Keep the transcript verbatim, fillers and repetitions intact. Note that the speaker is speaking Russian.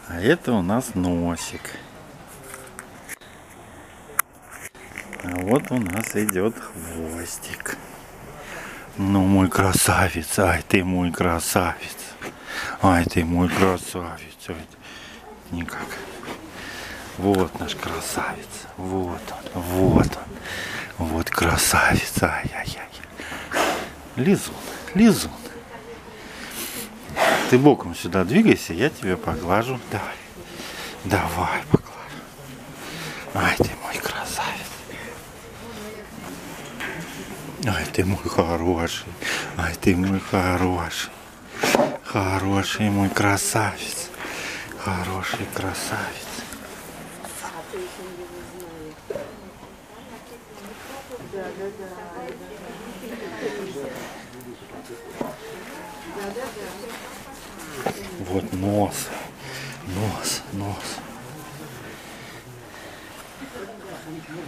А это у нас носик. А вот у нас идет хвостик. Ну, мой красавец, ай ты мой красавец. Ай ты мой красавец. Ай, никак. Вот наш красавец. Вот он, вот он. Вот красавец. Ай-яй-яй. Лизун, лизун. Ты боком сюда двигайся, я тебя поглажу. Давай. Давай, поглажу. Ай ты мой красавец. Ай ты мой хороший. Ай ты мой хороший. Хороший мой красавец. Хороший красавец. Вот нос. Нос, нос.